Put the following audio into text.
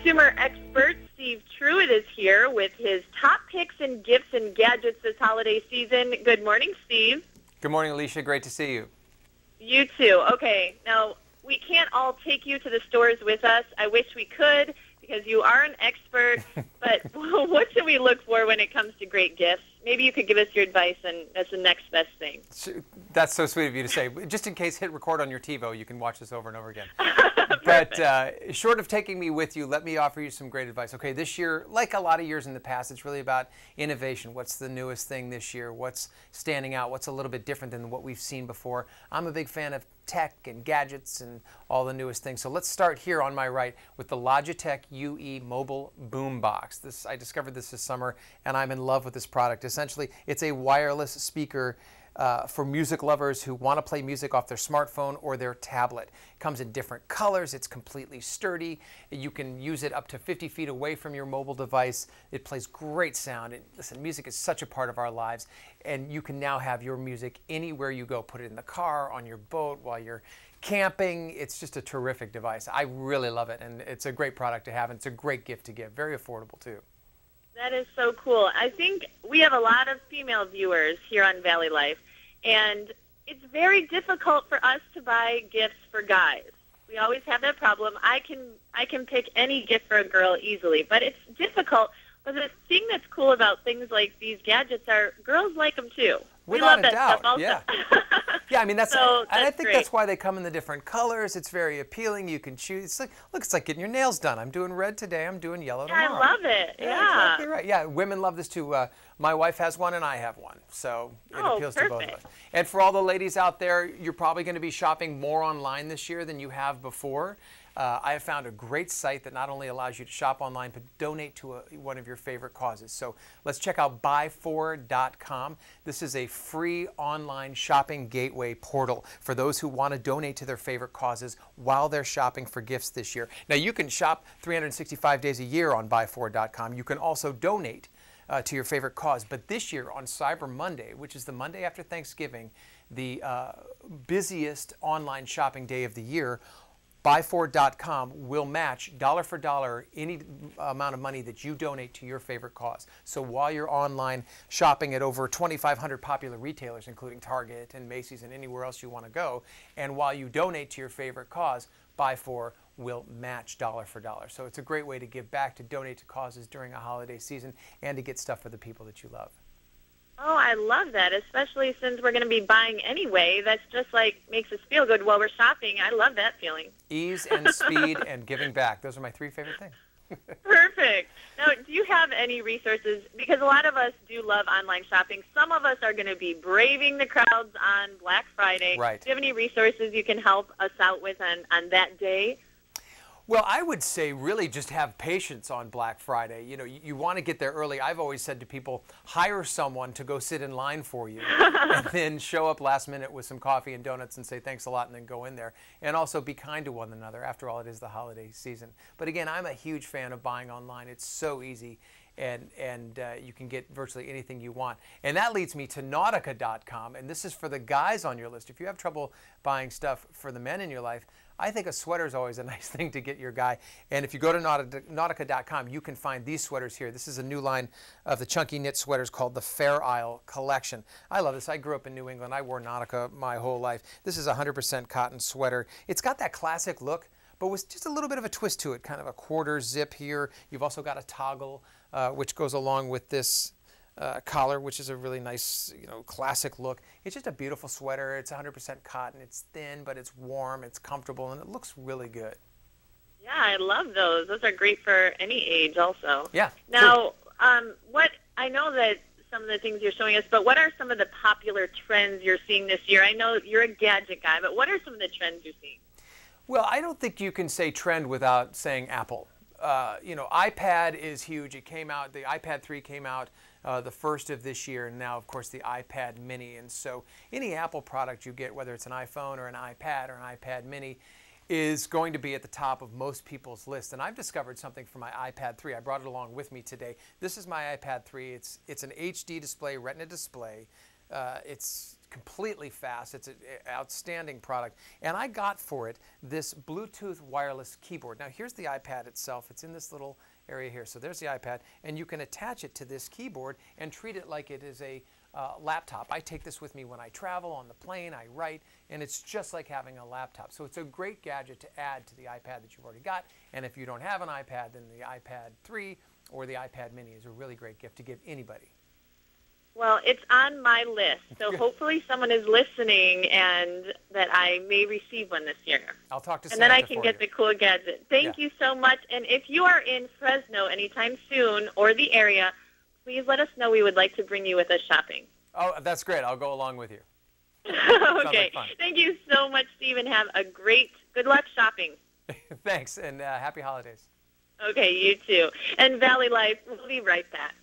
consumer expert Steve Truitt is here with his top picks and gifts and gadgets this holiday season. Good morning, Steve. Good morning, Alicia. Great to see you. You too. Okay, now we can't all take you to the stores with us. I wish we could because you are an expert, but what should we look for when it comes to great gifts? Maybe you could give us your advice, and that's the next best thing. That's so sweet of you to say. Just in case, hit record on your TiVo. You can watch this over and over again. But short of taking me with you, let me offer you some great advice. Okay, this year, like a lot of years in the past, it's really about innovation. What's the newest thing this year? What's standing out? What's a little bit different than what we've seen before? I'm a big fan of tech and gadgets and all the newest things. So let's start here on my right with the Logitech UE Mobile Boombox. I discovered this summer, and I'm in love with this product. Essentially, it's a wireless speaker for music lovers who want to play music off their smartphone or their tablet. It comes in different colors. It's completely sturdy. You can use it up to 50 feet away from your mobile device. It plays great sound. Listen, music is such a part of our lives, and you can now have your music anywhere you go. Put it in the car, on your boat, while you're camping. It's just a terrific device. I really love it, and it's a great product to have, and it's a great gift to give. Very affordable, too. That is so cool. I think we have a lot of female viewers here on Valley Life, and it's very difficult for us to buy gifts for guys. We always have that problem. I can pick any gift for a girl easily, but it's difficult. But the thing that's cool about things like these gadgets are girls like them too. We love that stuff also. Yeah. Yeah, I mean, that's so and I think great. that's why they come in the different colors. It's very appealing. You can choose. It's like, look, it's like getting your nails done. I'm doing red today. I'm doing yellow tomorrow. I love it. Yeah. Exactly right. Yeah, women love this too. My wife has one and I have one, so it appeals to both of us. And for all the ladies out there, you're probably going to be shopping more online this year than you have before. I have found a great site that not only allows you to shop online, but donate to one of your favorite causes. So let's check out buy4.com. This is a free online shopping gateway portal for those who want to donate to their favorite causes while they're shopping for gifts this year. Now, you can shop 365 days a year on buy4.com. You can also donate to your favorite cause. But this year on Cyber Monday, which is the Monday after Thanksgiving, the busiest online shopping day of the year, buy4.com will match dollar for dollar any amount of money that you donate to your favorite cause. So while you're online shopping at over 2,500 popular retailers, including Target and Macy's and anywhere else you want to go, and while you donate to your favorite cause, Buy4 will match dollar for dollar. So it's a great way to give back, to donate to causes during a holiday season, and to get stuff for the people that you love. Oh, I love that, especially since we're going to be buying anyway. That's just like makes us feel good while we're shopping. I love that feeling. Ease and speed and giving back. Those are my three favorite things. Perfect. Now, do you have any resources? Because a lot of us do love online shopping. Some of us are going to be braving the crowds on Black Friday. Right. Do you have any resources you can help us out with on that day? Well, I would say really just have patience on Black Friday. You know, you want to get there early. I've always said to people, hire someone to go sit in line for you and then show up last minute with some coffee and donuts and say thanks a lot and then go in there. And also be kind to one another. After all, it is the holiday season. But again, I'm a huge fan of buying online. It's so easy. And you can get virtually anything you want. And that leads me to Nautica.com. And this is for the guys on your list. If you have trouble buying stuff for the men in your life, I think a sweater is always a nice thing to get your guy. And if you go to Nautica.com, you can find these sweaters here. This is a new line of the chunky knit sweaters called the Fair Isle Collection. I love this. I grew up in New England. I wore Nautica my whole life. This is a 100% cotton sweater. It's got that classic look, but with just a little bit of a twist to it, kind of a quarter zip here. You've also got a toggle, which goes along with this collar, which is a really nice, classic look. It's just a beautiful sweater. It's 100% cotton. It's thin, but it's warm. It's comfortable, and it looks really good. Yeah, I love those. Those are great for any age also. Yeah. Now, I know that some of the things you're showing us, but what are some of the popular trends you're seeing this year? I know you're a gadget guy, but what are some of the trends you're seeing? Well, I don't think you can say trend without saying Apple. iPad is huge. It came out, the iPad 3 came out the first of this year, and now, of course, the iPad mini. And so any Apple product you get, whether it's an iPhone or an iPad or an iPad mini, is going to be at the top of most people's list. And I've discovered something for my iPad 3. I brought it along with me today. This is my iPad 3. It's an HD display, Retina display. It's completely fast. It's an outstanding product. And I got for it this Bluetooth wireless keyboard. Now here's the iPad itself. It's in this little area here. So there's the iPad, and you can attach it to this keyboard and treat it like it is a laptop. I take this with me when I travel on the plane, I write, and it's just like having a laptop. So it's a great gadget to add to the iPad that you've already got. And if you don't have an iPad, then the iPad 3 or the iPad mini is a really great gift to give anybody. Well, it's on my list, so hopefully someone is listening and that I may receive one this year. I'll talk to Santa. And then I can get the cool gadget. Thank you so much. And if you are in Fresno anytime soon or the area, please let us know. We would like to bring you with us shopping. Oh, that's great. I'll go along with you. Okay. Like Thank you so much, Stephen. Have a good luck shopping. Thanks, and happy holidays. Okay, you too. And Valley Life, we'll be right back.